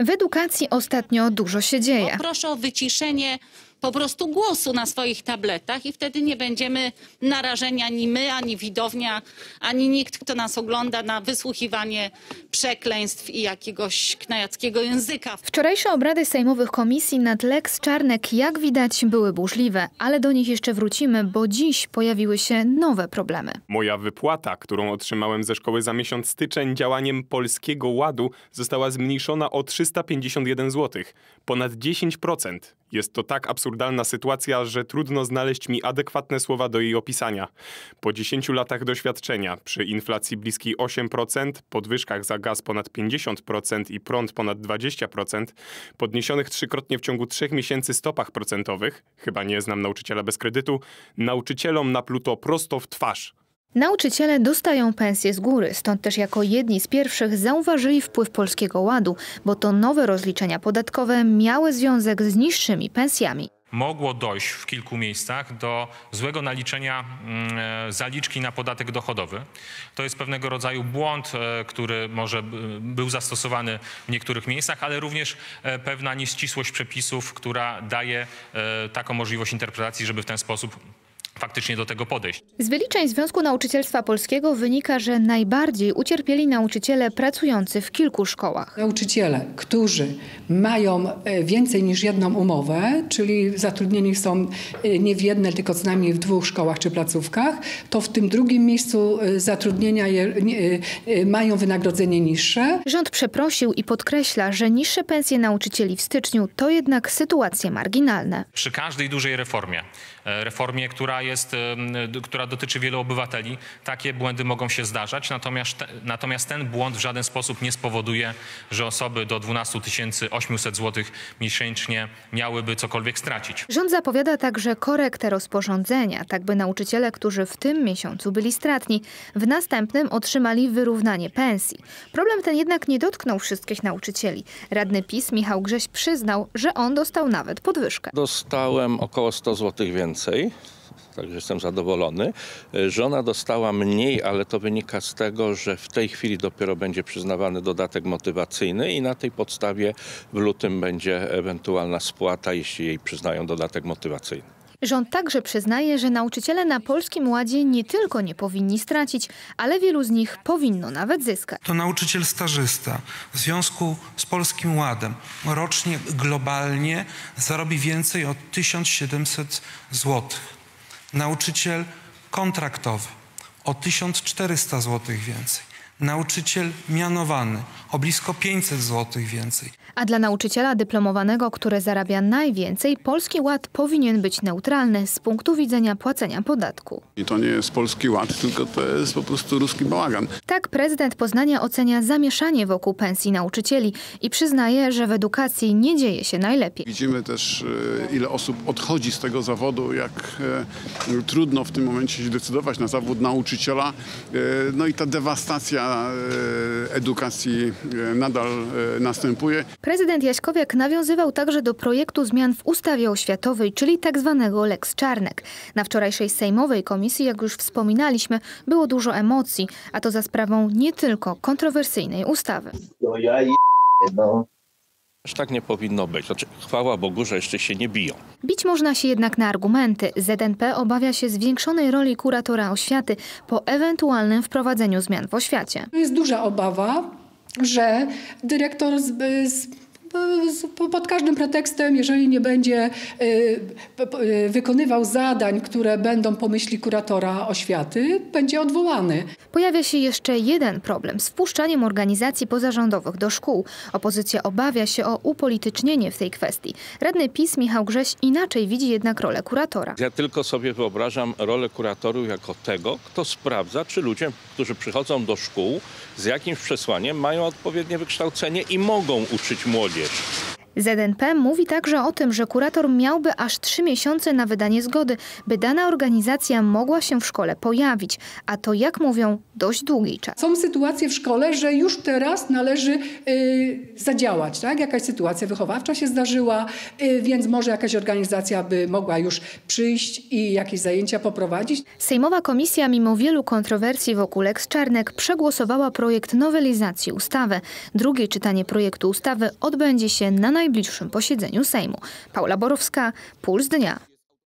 W edukacji ostatnio dużo się dzieje. Proszę o wyciszenie po prostu głosu na swoich tabletach i wtedy nie będziemy narażeni ani my, ani widownia, ani nikt, kto nas ogląda, na wysłuchiwanie przekleństw i jakiegoś knajackiego języka. Wczorajsze obrady sejmowych komisji nad Lex Czarnek, jak widać, były burzliwe, ale do nich jeszcze wrócimy, bo dziś pojawiły się nowe problemy. Moja wypłata, którą otrzymałem ze szkoły za miesiąc styczeń działaniem Polskiego Ładu, została zmniejszona o 351 zł. Ponad 10%. Jest to tak absurdalna sytuacja, że trudno znaleźć mi adekwatne słowa do jej opisania. Po 10 latach doświadczenia, przy inflacji bliskiej 8%, podwyżkach za gaz ponad 50% i prąd ponad 20%, podniesionych trzykrotnie w ciągu 3 miesięcy stopach procentowych, chyba nie znam nauczyciela bez kredytu, nauczycielom napluto prosto w twarz. Nauczyciele dostają pensje z góry, stąd też jako jedni z pierwszych zauważyli wpływ Polskiego Ładu, bo to nowe rozliczenia podatkowe miały związek z niższymi pensjami. Mogło dojść w kilku miejscach do złego naliczenia zaliczki na podatek dochodowy. To jest pewnego rodzaju błąd, który może był zastosowany w niektórych miejscach, ale również pewna nieścisłość przepisów, która daje taką możliwość interpretacji, żeby w ten sposób faktycznie do tego podejść. Z wyliczeń Związku Nauczycielstwa Polskiego wynika, że najbardziej ucierpieli nauczyciele pracujący w kilku szkołach. Nauczyciele, którzy mają więcej niż jedną umowę, czyli zatrudnieni są nie w jednej, tylko co najmniej w 2 szkołach czy placówkach, to w tym drugim miejscu zatrudnienia mają wynagrodzenie niższe. Rząd przeprosił i podkreśla, że niższe pensje nauczycieli w styczniu to jednak sytuacje marginalne. Przy każdej dużej reformie, która dotyczy wielu obywateli, takie błędy mogą się zdarzać, natomiast ten błąd w żaden sposób nie spowoduje, że osoby do 12 800 zł miesięcznie miałyby cokolwiek stracić. Rząd zapowiada także korektę rozporządzenia, tak by nauczyciele, którzy w tym miesiącu byli stratni, w następnym otrzymali wyrównanie pensji. Problem ten jednak nie dotknął wszystkich nauczycieli. Radny PiS Michał Grześ przyznał, że on dostał nawet podwyżkę. Dostałem około 100 zł więcej. Także jestem zadowolony. Żona dostała mniej, ale to wynika z tego, że w tej chwili dopiero będzie przyznawany dodatek motywacyjny i na tej podstawie w lutym będzie ewentualna spłata, jeśli jej przyznają dodatek motywacyjny. Rząd także przyznaje, że nauczyciele na Polskim Ładzie nie tylko nie powinni stracić, ale wielu z nich powinno nawet zyskać. To nauczyciel stażysta w związku z Polskim Ładem rocznie globalnie zarobi więcej o 1700 zł. Nauczyciel kontraktowy o 1400 zł więcej. Nauczyciel mianowany o blisko 500 zł więcej. A dla nauczyciela dyplomowanego, który zarabia najwięcej, Polski Ład powinien być neutralny z punktu widzenia płacenia podatku. I to nie jest Polski Ład, tylko to jest po prostu ruski bałagan. Tak prezydent Poznania ocenia zamieszanie wokół pensji nauczycieli i przyznaje, że w edukacji nie dzieje się najlepiej. Widzimy też, ile osób odchodzi z tego zawodu, jak trudno w tym momencie się decydować na zawód nauczyciela. No i ta dewastacja edukacji nadal następuje. Prezydent Jaśkowiak nawiązywał także do projektu zmian w ustawie oświatowej, czyli tzw. Lex Czarnek. Na wczorajszej sejmowej komisji, jak już wspominaliśmy, było dużo emocji, a to za sprawą nie tylko kontrowersyjnej ustawy. Aż tak nie powinno być. Znaczy, chwała Bogu, że jeszcze się nie biją. Bić można się jednak na argumenty. ZNP obawia się zwiększonej roli kuratora oświaty po ewentualnym wprowadzeniu zmian w oświacie. Jest duża obawa, że dyrektor pod każdym pretekstem, jeżeli nie będzie wykonywał zadań, które będą po myśli kuratora oświaty, będzie odwołany. Pojawia się jeszcze jeden problem z wpuszczaniem organizacji pozarządowych do szkół. Opozycja obawia się o upolitycznienie w tej kwestii. Radny PiS Michał Grześ inaczej widzi jednak rolę kuratora. Ja tylko sobie wyobrażam rolę kuratorów jako tego, kto sprawdza, czy ludzie, którzy przychodzą do szkół z jakimś przesłaniem, mają odpowiednie wykształcenie i mogą uczyć młodzież. ZNP mówi także o tym, że kurator miałby aż 3 miesiące na wydanie zgody, by dana organizacja mogła się w szkole pojawić, a to, jak mówią, dość długi czas. Są sytuacje w szkole, że już teraz należy zadziałać, tak? Jakaś sytuacja wychowawcza się zdarzyła, więc może jakaś organizacja by mogła już przyjść i jakieś zajęcia poprowadzić. Sejmowa komisja, mimo wielu kontrowersji wokół Lex Czarnek, przegłosowała projekt nowelizacji ustawy. Drugie czytanie projektu ustawy odbędzie się na najbliższym posiedzeniu Sejmu. Paula Borowska, Puls Dnia.